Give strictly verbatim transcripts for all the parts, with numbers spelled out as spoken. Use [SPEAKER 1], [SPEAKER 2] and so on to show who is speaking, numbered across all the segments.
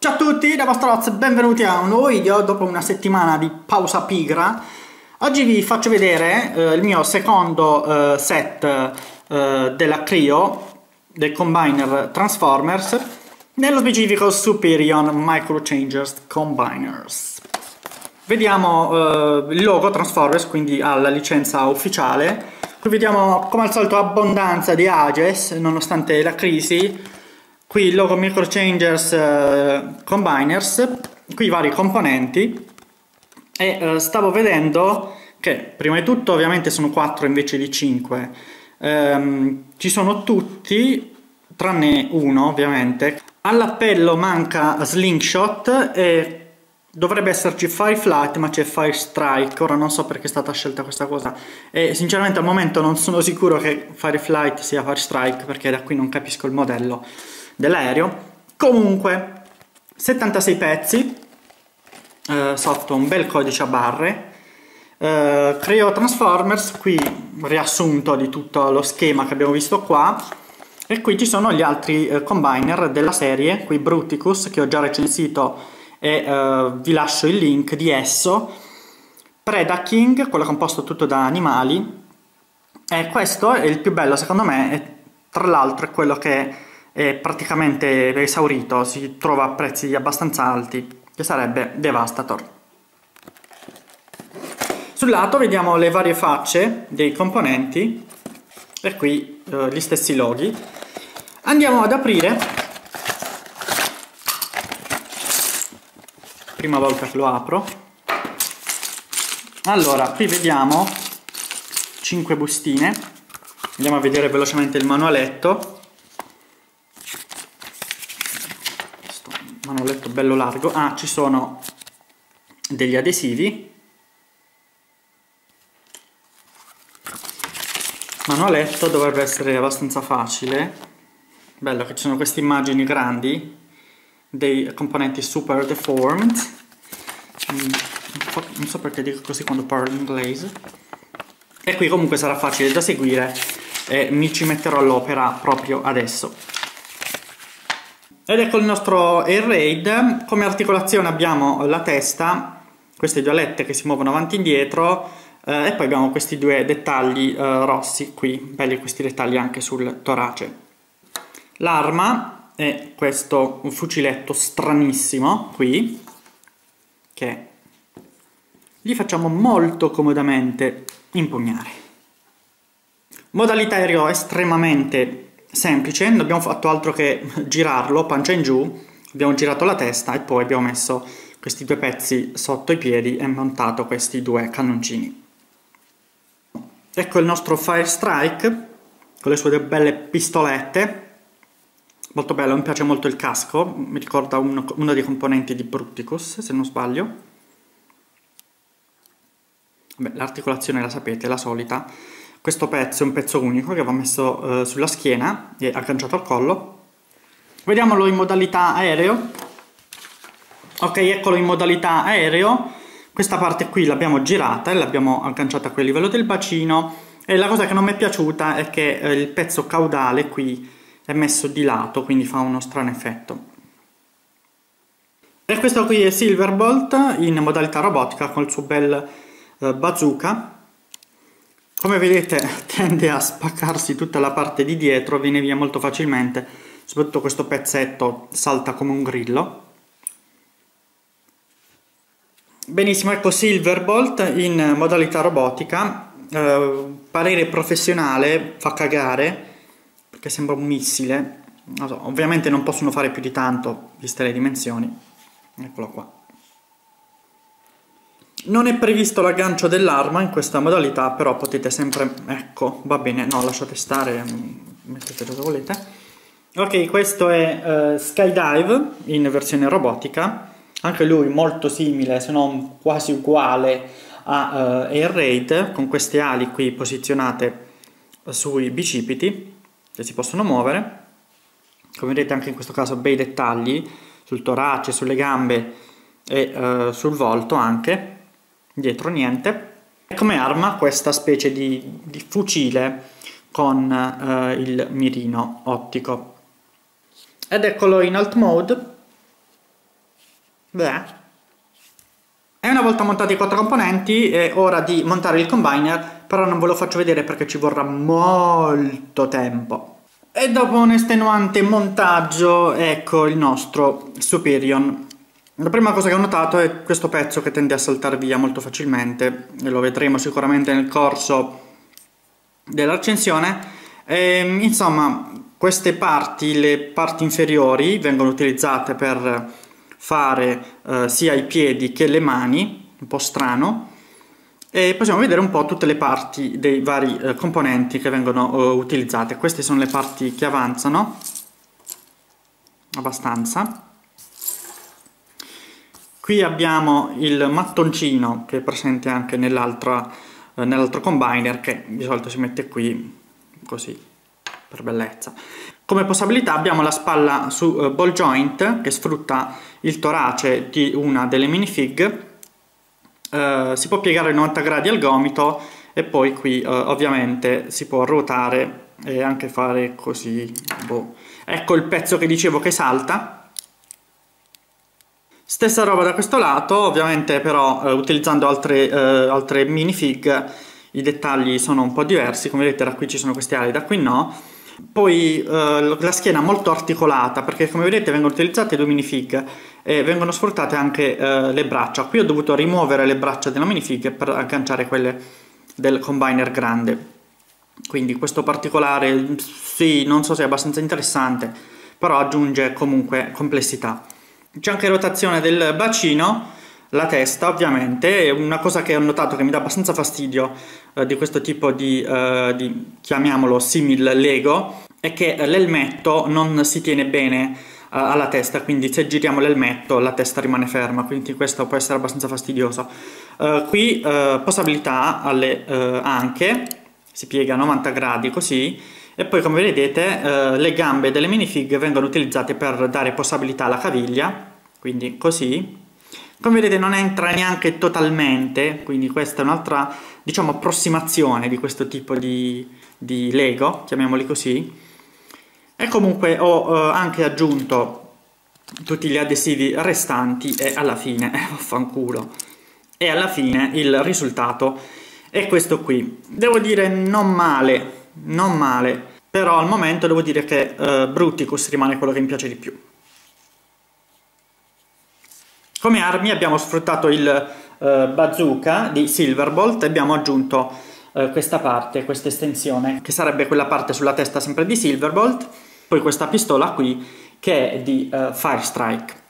[SPEAKER 1] Ciao a tutti, da Vostroz, benvenuti a un nuovo video dopo una settimana di pausa pigra. Oggi vi faccio vedere eh, il mio secondo eh, set eh, della Creo, del Combiner Transformers, nello specifico Superion Microchangers Combiners. Vediamo eh, il logo Transformers, quindi ha la licenza ufficiale. Qui vediamo come al solito abbondanza di Ages, nonostante la crisi. Qui il logo Microchangers eh, Combiners, qui i vari componenti e eh, stavo vedendo che prima di tutto ovviamente sono quattro invece di cinque, ehm, ci sono tutti tranne uno ovviamente. All'appello manca Slingshot e dovrebbe esserci Fireflight, ma c'è Firestrike. Ora non so perché è stata scelta questa cosa e sinceramente al momento non sono sicuro che Fireflight sia Firestrike, perché da qui non capisco il modello dell'aereo. Comunque settantasei pezzi, eh, sotto un bel codice a barre, eh, Creo Transformers, qui riassunto di tutto lo schema che abbiamo visto qua, e qui ci sono gli altri eh, combiner della serie, qui Bruticus che ho già recensito e eh, vi lascio il link di esso, Predaking, quello composto tutto da animali, e questo è il più bello secondo me, e tra l'altro è quello che è praticamente esaurito, si trova a prezzi abbastanza alti, che sarebbe Devastator. Sul lato vediamo le varie facce dei componenti e qui eh, gli stessi loghi. Andiamo ad aprire, prima volta che lo apro. Allora, qui vediamo cinque bustine, andiamo a vedere velocemente il manualetto. Manualetto bello largo. Ah, ci sono degli adesivi. Manualetto dovrebbe essere abbastanza facile. Bello che ci sono queste immagini grandi dei componenti super deformed. Non so perché dico così quando parlo in inglese. E qui comunque sarà facile da seguire e mi ci metterò all'opera proprio adesso. Ed ecco il nostro Air Raid. Come articolazione abbiamo la testa, queste due alette che si muovono avanti e indietro, eh, e poi abbiamo questi due dettagli eh, rossi qui, belli questi dettagli anche sul torace. L'arma è questo un fuciletto stranissimo qui, che gli facciamo molto comodamente impugnare. Modalità aereo estremamente semplice, non abbiamo fatto altro che girarlo pancia in giù, abbiamo girato la testa e poi abbiamo messo questi due pezzi sotto i piedi e montato questi due cannoncini. Ecco il nostro Firestrike con le sue due belle pistolette, molto bello, mi piace molto il casco, mi ricorda uno, uno dei componenti di Bruticus se non sbaglio. L'articolazione la sapete, la solita. Questo pezzo è un pezzo unico che va messo eh, sulla schiena e agganciato al collo. Vediamolo in modalità aereo. Ok, eccolo in modalità aereo. Questa parte qui l'abbiamo girata e l'abbiamo agganciata qui a livello del bacino. E la cosa che non mi è piaciuta è che eh, il pezzo caudale qui è messo di lato, quindi fa uno strano effetto. E questo qui è Silverbolt in modalità robotica con il suo bel eh, bazooka. Come vedete tende a spaccarsi tutta la parte di dietro, viene via molto facilmente, soprattutto questo pezzetto salta come un grillo. Benissimo, ecco Silverbolt in modalità robotica, eh, parere professionale, fa cagare perché sembra un missile, non so, ovviamente non possono fare più di tanto viste le dimensioni, eccolo qua. Non è previsto l'aggancio dell'arma in questa modalità, però potete sempre, ecco, va bene, no, lasciate stare, mettete dove volete. Ok, questo è uh, Skydive in versione robotica, anche lui molto simile, se non quasi uguale a uh, Air Raid, con queste ali qui posizionate sui bicipiti, che si possono muovere. Come vedete anche in questo caso bei dettagli sul torace, sulle gambe e uh, sul volto anche. Dietro niente. E come arma questa specie di, di fucile con eh, il mirino ottico. Ed eccolo in alt mode. Beh. E una volta montati i quattro componenti è ora di montare il combiner, però non ve lo faccio vedere perché ci vorrà molto tempo. E dopo un estenuante montaggio, ecco il nostro Superion. La prima cosa che ho notato è questo pezzo che tende a saltare via molto facilmente, e lo vedremo sicuramente nel corso dell'accensione. Insomma, queste parti, le parti inferiori, vengono utilizzate per fare eh, sia i piedi che le mani, un po' strano, e possiamo vedere un po' tutte le parti dei vari eh, componenti che vengono eh, utilizzate. Queste sono le parti che avanzano abbastanza. Qui abbiamo il mattoncino che è presente anche nell'altro eh, nell'altro combiner, che di solito si mette qui così per bellezza. Come possibilità abbiamo la spalla su uh, ball joint che sfrutta il torace di una delle minifig. Uh, si può piegare novanta gradi al gomito e poi qui uh, ovviamente si può ruotare e anche fare così. Boh. Ecco il pezzo che dicevo che salta. Stessa roba da questo lato, ovviamente però uh, utilizzando altre, uh, altre minifig i dettagli sono un po' diversi. Come vedete da qui ci sono queste ali, da qui no. Poi eh, la schiena molto articolata, perché come vedete vengono utilizzate due minifig e vengono sfruttate anche eh, le braccia. Qui ho dovuto rimuovere le braccia della minifig per agganciare quelle del combiner grande. Quindi questo particolare, sì, non so se è abbastanza interessante, però aggiunge comunque complessità. C'è anche rotazione del bacino. La testa ovviamente è una cosa che ho notato che mi dà abbastanza fastidio eh, di questo tipo di, eh, di, chiamiamolo simil Lego, è che l'elmetto non si tiene bene eh, alla testa, quindi se giriamo l'elmetto la testa rimane ferma, quindi questo può essere abbastanza fastidioso. Eh, qui eh, possibilità alle eh, anche, si piega a novanta gradi così, e poi come vedete eh, le gambe delle minifig vengono utilizzate per dare possibilità alla caviglia, quindi così. Come vedete non entra neanche totalmente, quindi questa è un'altra, diciamo, approssimazione di questo tipo di, di Lego, chiamiamoli così. E comunque ho eh, anche aggiunto tutti gli adesivi restanti e alla fine, eh, vaffanculo, e alla fine il risultato è questo qui. Devo dire non male, non male, però al momento devo dire che eh, Bruticus rimane quello che mi piace di più. Come armi abbiamo sfruttato il uh, bazooka di Silverbolt e abbiamo aggiunto uh, questa parte, questa estensione, che sarebbe quella parte sulla testa sempre di Silverbolt, poi questa pistola qui che è di uh, Firestrike.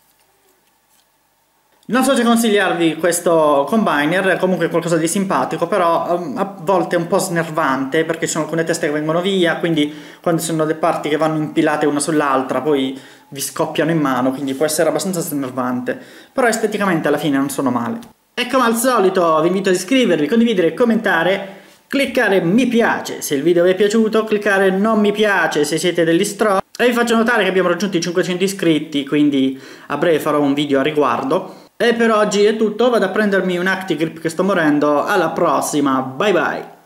[SPEAKER 1] Non so se consigliarvi questo combiner, è comunque qualcosa di simpatico, però um, a volte è un po' snervante perché ci sono alcune teste che vengono via, quindi quando ci sono delle parti che vanno impilate una sull'altra poi vi scoppiano in mano, quindi può essere abbastanza snervante, però esteticamente alla fine non sono male. E come al solito vi invito ad iscrivervi, condividere, commentare, cliccare mi piace se il video vi è piaciuto, cliccare non mi piace se siete degli stro, e vi faccio notare che abbiamo raggiunto i cinquecento iscritti, quindi a breve farò un video a riguardo. E per oggi è tutto, vado a prendermi un Actigrip che sto morendo, alla prossima, bye bye!